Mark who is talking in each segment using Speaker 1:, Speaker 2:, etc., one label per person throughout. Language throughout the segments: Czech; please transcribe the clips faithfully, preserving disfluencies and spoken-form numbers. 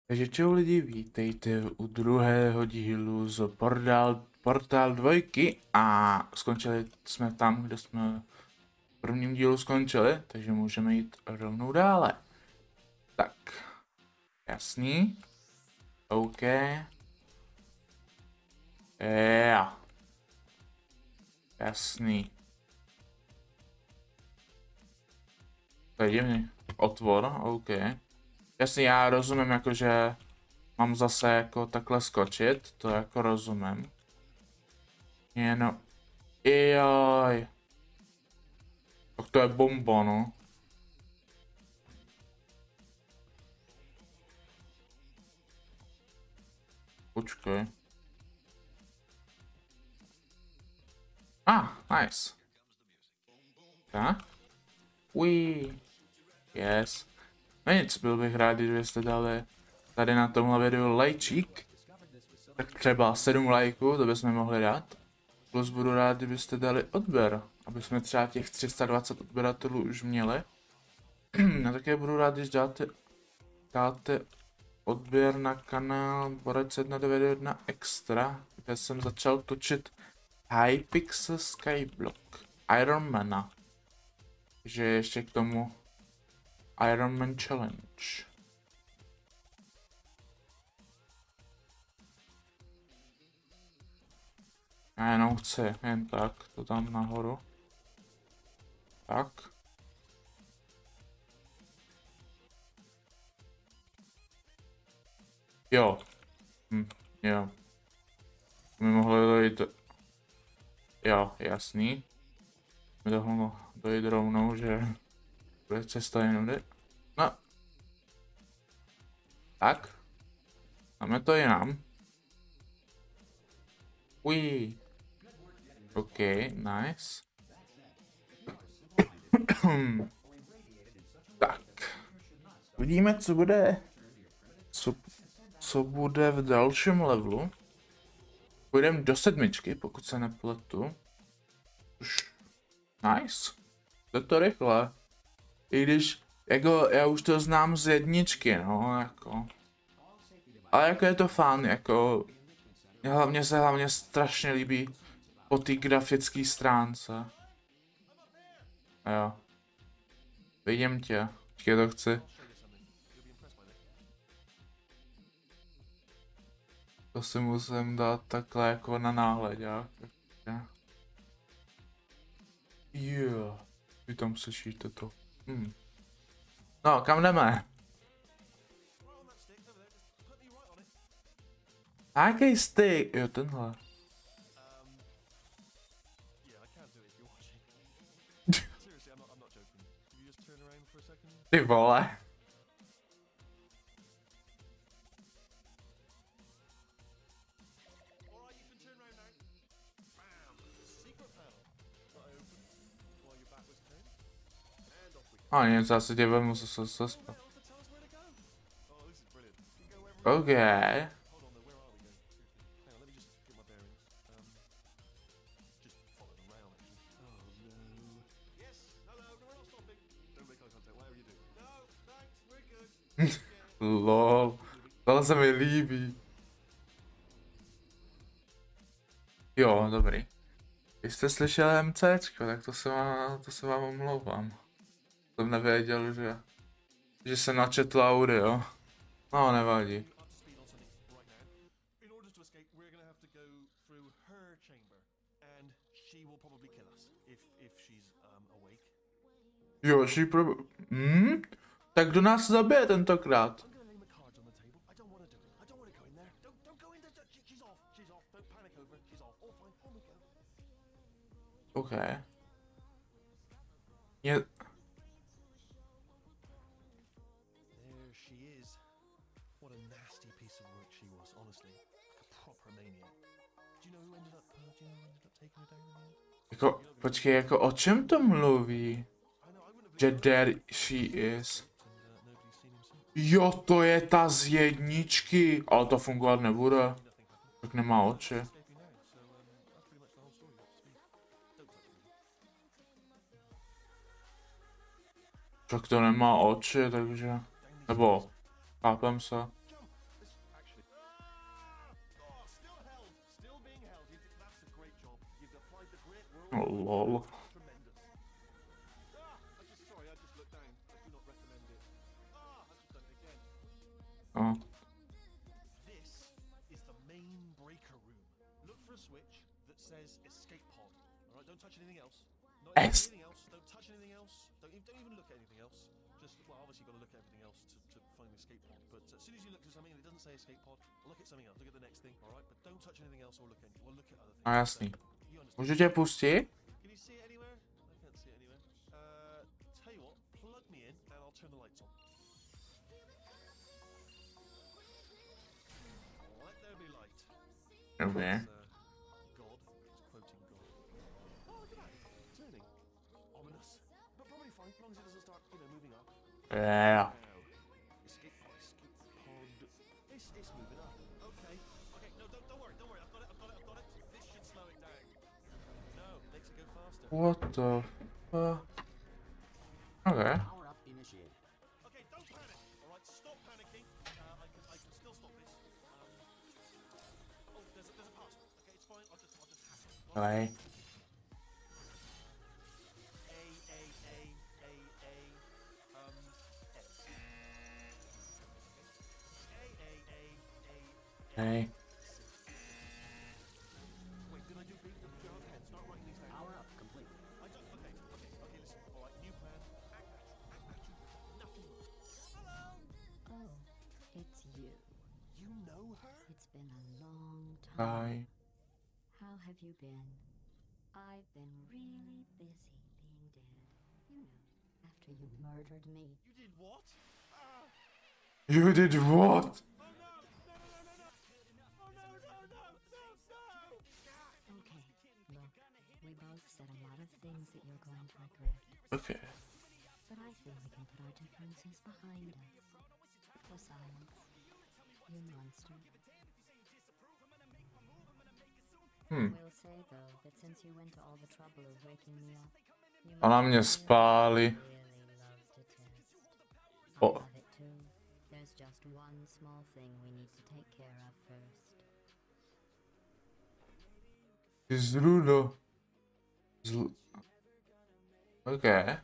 Speaker 1: Takže čau lidi, vítejte u druhého dílu z Portal, Portal dvojky a skončili jsme tam, kde jsme v prvním dílu skončili, takže můžeme jít rovnou dále. Tak, jasný, OK, yeah. Jasný. To je divný, otvor, OK. Jasně, já rozumím, jakože mám zase jako takhle skočit, to jako rozumím. Jenom, joj. Tak to je bomba, no. Počkej. Ah, nice. Tak. Ui. Yes. No nic, byl bych rád, kdybyste dali tady na tomhle videu lajčík. Tak třeba sedm lajků, to bychom mohli dát. Plus budu rád, kdybyste dali odběr, aby jsme třeba těch tři sta dvacet odběratelů už měli. No také budu rád, když dáte, dáte odběr na kanál Borec jedna devět jedna Extra, kde jsem začal točit Hypixel Skyblock Ironmana. Takže ještě k tomu Ironman Challenge. Já jenom chci, jen tak, to tam nahoru. Tak. Jo. Hm, jo. My mohli dojít. Jo, jasný. My to mohlo dojít rovnou, že bude cesta jinudy. No. Tak. Máme to jinam. Ui. OK, nice. Tak. Vidíme, co bude. Co, co bude v dalším levelu. Půjdeme do sedmičky, pokud se nepletu. Už. Nice. Jde to rychle. I když, jako, já už to znám z jedničky, no, jako. Ale jako je to fun, jako. Hlavně se hlavně strašně líbí po té grafické stránce. Jo. Vidím tě. Počkej, to chci. To si musím dát takhle jako na náhledák. Jo. Vy tam slyšíte to. Hm. No, kam jdeme? Jaký stick? Jo, tenhle. Ty vole. A nic, zase tě vemu se sespat. OK. Lol, tohle se mi líbí. Jo, dobrý. Když jste slyšeli MCčko, tak to se vám, to se vám omlouvám. Jsem nevěděl, že, že se načetl audio. No, nevadí. Jo, she probably... Hmm? Tak kdo nás zabije tentokrát? OK. Je... Jako, počkej, jako o čem to mluví? Že there she is. Jo, to je ta z jedničky. Ale to fungovat nebude. Tak nemá oči. Tak to nemá oči, takže... Nebo... Chápem se. Oh, lol. Oh.
Speaker 2: This is the main breaker room. Look for a switch that says escape pod. All right, don't touch anything else. Not
Speaker 1: Es.
Speaker 2: anything else. Don't touch anything else. Don't even, don't even look at anything else. Just well, obviously you've got to look at everything else to, to find the escape pod. But uh, as soon as you look at something and it doesn't say escape pod, look at something else. Look at the next thing. All right, but don't touch anything else or look at or look at other things.
Speaker 1: A jasný.
Speaker 2: You understand?
Speaker 1: Můžu tě pustit?
Speaker 2: Can you see it anywhere? I can't see it anywhere. Uh, tell you what, plug me in and I'll turn the lights on. Let there be light.
Speaker 1: Okay.
Speaker 2: It's, uh, God. It's quoting God. Oh, look at that. Turning. Ominous. But probably fine, as long as it doesn't start, you know, moving up.
Speaker 1: Yeah.
Speaker 2: Now, escape pod, escape pod. It's, it's moving up. Okay. Okay, no, don't, don't worry, don't worry. I've got it, I've got it, I've got it. This should slow it down. No, makes it go faster.
Speaker 1: What the fuck? Okay.
Speaker 3: Power up initiated.
Speaker 2: Okay, don't panic. All right, stop panicking. Uh, I can, I can still stop this. Um, oh, there's a, there's a password. Okay, it's fine. I'll just, I'll just hack it.
Speaker 1: Alright.
Speaker 2: A A A A A um S. A A A A.
Speaker 1: Hey.
Speaker 2: Wait, did I do big? Go ahead. Start writing these down.
Speaker 3: Power up complete.
Speaker 2: I don't. Okay, okay, okay. Listen. All right, new plan. Act natural. Act natural. Nothing. Hello.
Speaker 4: Oh, it's you.
Speaker 2: You know her?
Speaker 4: It's been a long time.
Speaker 1: Bye.
Speaker 4: How have you been? I've been really busy being dead. You know, after you murdered me.
Speaker 2: You did what? Ah.
Speaker 1: You did what?
Speaker 2: Oh no! No! No! No! No! Oh no! No! No! No! No!
Speaker 4: Okay, look, we both said a lot of things that you're going to regret.
Speaker 1: Okay.
Speaker 4: But I think we can put our differences behind us. Besides, you monster.
Speaker 1: Hmm.
Speaker 4: We'll say though that since you went to all the trouble of waking me up, you
Speaker 1: Ona
Speaker 4: must
Speaker 1: mě
Speaker 4: really,
Speaker 1: spálí.
Speaker 4: really love to test. I
Speaker 1: Oh.
Speaker 4: love it too. There's just one small thing we need to take care of first.
Speaker 1: Ty zrudo. Zl... Okay.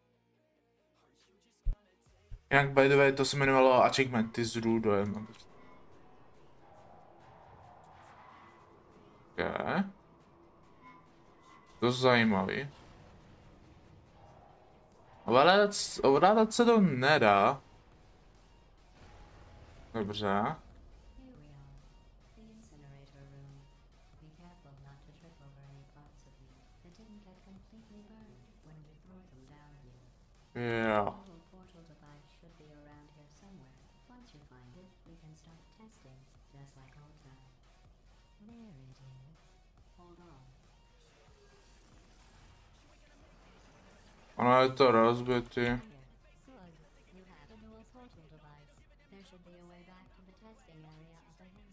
Speaker 1: Jinak by the way, to se jmenovalo Achievement, ty zrudo. Okay. To zajímavý. Ovládat, ovládat se to nedá. Dobře.
Speaker 4: Here we are, the incinerator room. Be careful not to trip over any parts of you that didn't get completely burned when we threw them down here.
Speaker 1: Jo.
Speaker 4: The little portal device should be around here somewhere. Once you find it, we can start testing, just like old times. There it is. Hold on.
Speaker 1: Ono je to rozbitý.
Speaker 4: Here. Good. You have a dual portal device. There should be a way back to the testing area up ahead.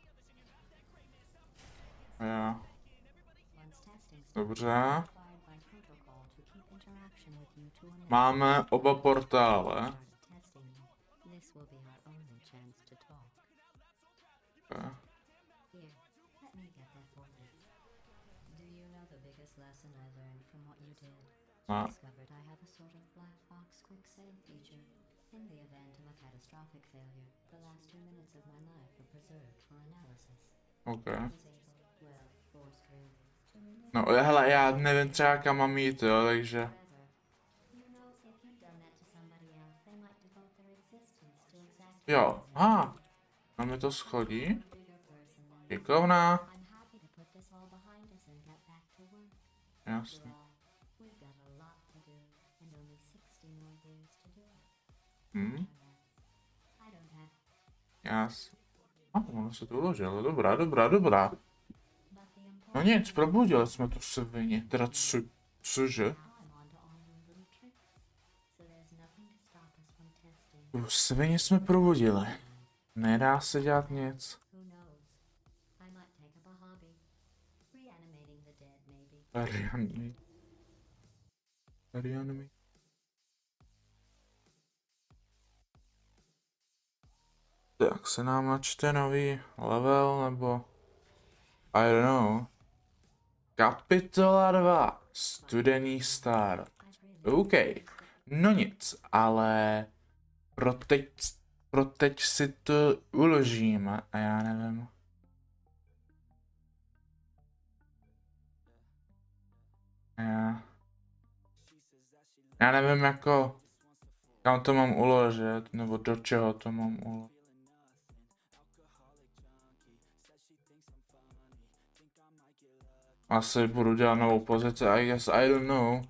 Speaker 1: Jo.
Speaker 4: Once testing
Speaker 1: Dobře.
Speaker 4: required by protocol to keep interaction with you to a minimum.
Speaker 1: Máme oba portále.
Speaker 4: Started testing you. This will be our only chance to talk.
Speaker 1: Okay.
Speaker 4: Here, let me get that for you. Do you know the biggest lesson I learned from what you did?
Speaker 1: No.
Speaker 4: I discovered I have a sort of black box quick save feature. In the event of a catastrophic failure, the last two minutes of my life are preserved for analysis.
Speaker 1: Okay.
Speaker 4: I was able, well, forced really, to relive
Speaker 1: No hele, já nevím třeba kam mám jít, jo, takže...
Speaker 4: forever. You know, if you'd done that to somebody else, they might devote their existence to exactly
Speaker 1: Jo, aha. Máme to schodí.
Speaker 4: a bigger person than you.
Speaker 1: Šikovná.
Speaker 4: I'm happy to put this all behind us and get back to work.
Speaker 1: Jasně.
Speaker 4: After all, we've got a lot to do and only sixty more years to do it.
Speaker 1: Hm,
Speaker 4: I don't have,
Speaker 1: jasně. A ono se to uložilo, dobrá, dobrá, dobrá.
Speaker 4: but the
Speaker 1: No
Speaker 4: important
Speaker 1: nic, probudili jsme tu svině, teda co, cože?
Speaker 4: now I'm on to all your little tricks. So there's nothing to stop us from testing.
Speaker 1: Tu svině jsme probudili. Nedá se dělat nic.
Speaker 4: Who knows? I might take up a hobby. Reanimating the dead, maybe.
Speaker 1: Reanimate. Reanimate. Tak se nám načte nový level, nebo... I don't know. Kapitola dva. Studený start. OK. No nic, ale pro teď, pro teď si to uložíme a já nevím. Já, já nevím jako, kam to mám uložit, nebo do čeho to mám uložit. Asi budu dělat novou pozici, I guess, I don't know.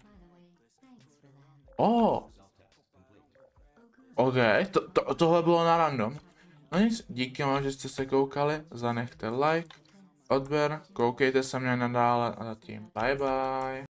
Speaker 1: Oh. OK, to, to, tohle bylo na random. No nic, díky vám, že jste se koukali, zanechte like, odběr, koukejte se mě nadále a zatím bye bye.